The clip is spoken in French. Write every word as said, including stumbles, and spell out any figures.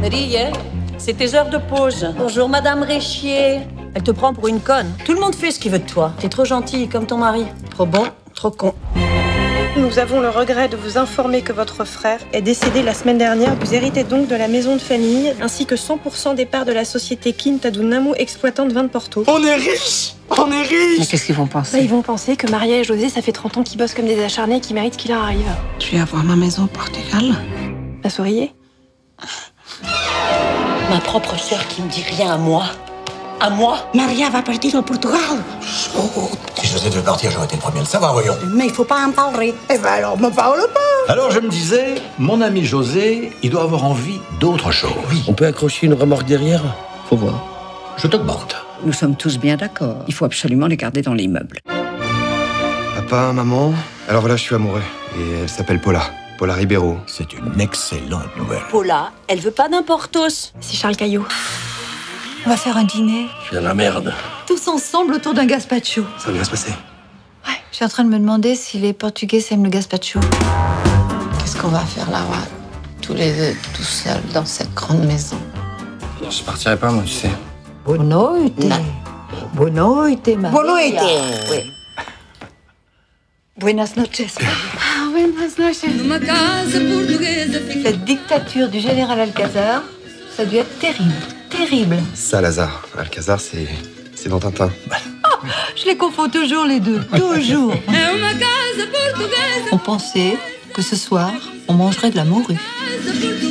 Marie, c'est tes heures de pause. Bonjour, Madame Réchier. Elle te prend pour une conne. Tout le monde fait ce qu'il veut de toi. T'es trop gentille, comme ton mari. Trop bon, trop con. Nous avons le regret de vous informer que votre frère est décédé la semaine dernière. Vous héritez donc de la maison de famille, ainsi que cent pour cent des parts de la société Quintadunamo, exploitante vin de Porto. On est riches! On est riches! Mais qu'est-ce qu'ils vont penser? Bah, ils vont penser que Maria et José, ça fait trente ans qu'ils bossent comme des acharnés et qu'ils méritent ce qui leur arrive. Je vais avoir ma maison au Portugal. La souriez? Ma propre sœur qui me dit rien à moi. À moi. Maria va partir au Portugal. Si José devait partir, j'aurais été le premier à le savoir, voyons. Mais il faut pas en parler. Eh ben alors, me parle pas. Alors je me disais, mon ami José, il doit avoir envie d'autre chose. Oui. On peut accrocher une remorque derrière? Faut voir. Je t'augmente. Nous sommes tous bien d'accord. Il faut absolument les garder dans l'immeuble. Papa, maman. Alors voilà, je suis amoureux. Et elle s'appelle Paula. Paula Ribeiro. C'est une excellente nouvelle. Paula, elle veut pas d'un Portos. C'est Charles Caillot. On va faire un dîner. Je viens de la merde. Tous ensemble autour d'un gazpacho. Ça va bien se passer. Ouais, je suis en train de me demander si les Portugais aiment le gazpacho. Qu'est-ce qu'on va faire là-bas, tous les deux, tout seuls, dans cette grande maison? Je partirai pas, moi, tu sais. Boa noite. Boa noite, Maria. Boa noite. Oui. Buenas noches. Ah, buenas noches. Cette dictature du général Alcazar, ça a dû être terrible. Terrible. Salazar. Alcazar, c'est. c'est dans Tintin. Oh, je les confonds toujours, les deux. Toujours. On pensait que ce soir, on mangerait de la morue.